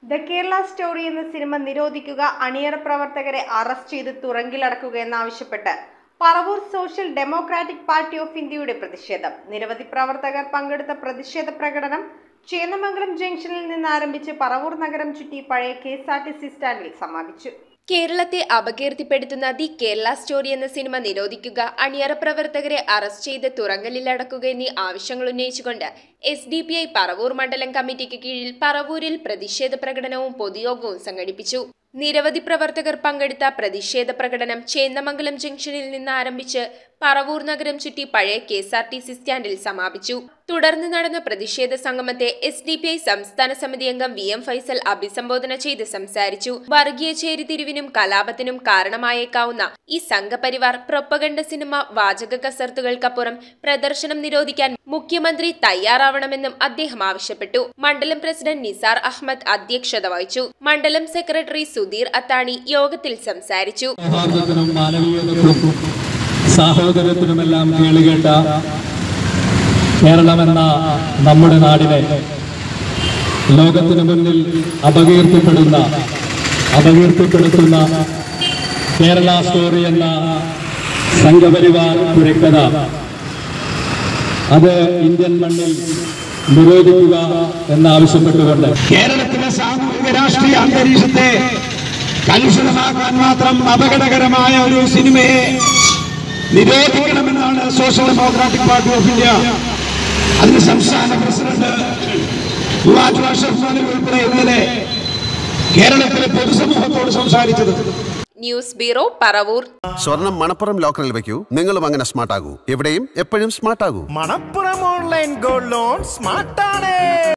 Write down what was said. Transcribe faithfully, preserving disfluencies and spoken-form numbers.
The Kerala story എന്ന cinema നിരോധിക്കുക, അണിയറ പ്രവർത്തകരെ അറസ്റ്റ് ചെയ്ത് തുറങ്കിലടക്കുക എന്നാവശ്യപ്പെട്ട് Paravur social democratic party of ഇന്ത്യയുടെ പ്രതിഷേധം. നിരവധി പ്രവർത്തകർ പങ്കെടുത്ത പ്രതിഷേധ പ്രകടനം ചേന്നമംഗലം ജംഗ്ഷനിൽ നിന്ന് ആരംഭിച്ച് പറവൂർ നഗരം ചുറ്റി പഴയ K S R T C സ്റ്റാൻഡിൽ സമാപിച്ചു. കേരളത്തെ അപകീർത്തിപ്പെടുത്തുന്ന ദി കേരള സ്റ്റോറി എന്ന സിനിമ നിരോധിക്കുക, അണിയറ പ്രവർത്തകരെ അറസ്റ്റ് ചെയ്ത് തുറങ്കലിലടക്കുക എന്നീ ആവശ്യങ്ങൾ ഉന്നയിച്ചുകൊണ്ട് S D P I Paravur മണ്ഡലം കമ്മിറ്റിക്ക് കീഴിൽ പറവൂരിൽ പ്രതിഷേധ പ്രകടനവും പൊതുയോഗവും സംഘടിപ്പിച്ചു. നിരവധി പ്രവർത്തകർ പങ്കെടുത്ത പ്രതിഷേധ പ്രകടനം ചേന്നമംഗലം ജംഗ്ഷനിൽ നിന്ന് ആരംഭിച്ച് പറവൂർ നഗരം ചുറ്റി പഴയ K S R T C സ്റ്റാൻഡിൽ സമാപിച്ചു. തുടർന്ന് നടന്ന പ്രതിഷേധ സംഗമത്തെ എസ് ഡി പി ഐ സംസ്ഥാന സമിതി അംഗം വി എം ഫൈസൽ അഭിസംബോധന ചെയ്ത് സംസാരിച്ചു. വർഗീയ ചേരിതിരിവിനും കലാപത്തിനും കാരണമായേക്കാവുന്ന ഈ സംഘപരിവാർ പ്രൊപ്പഗണ്ട സിനിമ വാചക കസർത്തുകൾക്കപ്പുറം പ്രദർശനം നിരോധിക്കാൻ മുഖ്യമന്ത്രി തയ്യാറാവണമെന്നും അദ്ദേഹം ആവശ്യപ്പെട്ടു. മണ്ഡലം പ്രസിഡന്റ് നിസാർ അഹമ്മദ് അധ്യക്ഷത വഹിച്ചു. മണ്ഡലം സെക്രട്ടറി സുധീർ അത്താണി യോഗത്തിൽ സംസാരിച്ചു. സഹോദരത്തിനുമെല്ലാം കേളുകേട്ട കേരളമെന്ന നമ്മുടെ നാടിനെ ലോകത്തിനു മുന്നിൽ അപകീർത്തിപ്പെടുന്ന അപകീർത്തിപ്പെടുത്തുന്ന കേരള സ്റ്റോറി എന്ന സംഘപരിവാർ കുരക്കഥ അത് ഇന്ത്യൻ മണ്ണിൽ നിരോധിക്കുക എന്നാവശ്യപ്പെട്ടുകൊണ്ട് കേരളത്തിലെ സാമൂഹിക രാഷ്ട്രീയ അന്തരീക്ഷത്തെ കലുഷിതമാക്കാൻ മാത്രം അപകടകരമായ ഒരു സിനിമയെ നിരോധിക്കണമെന്നാണ് social democratic party of India അതിന് സംസ്ഥാന പ്രസിഡന്റ് ഉൾപ്പെടെ ഇന്നലെ കേരളത്തിലെ പൊതുസമൂഹത്തോട് സംസാരിച്ചത്. News bureau Paravur. സ്വർണം മണപ്പുറം ലോക്കറിൽ വെക്കൂ, നിങ്ങളും അങ്ങനെ സ്മാർട്ട് ആകൂ. എവിടെയും എപ്പോഴും സ്മാർട്ട് ആകൂ. Manappuram online gold loan smart ആണ്.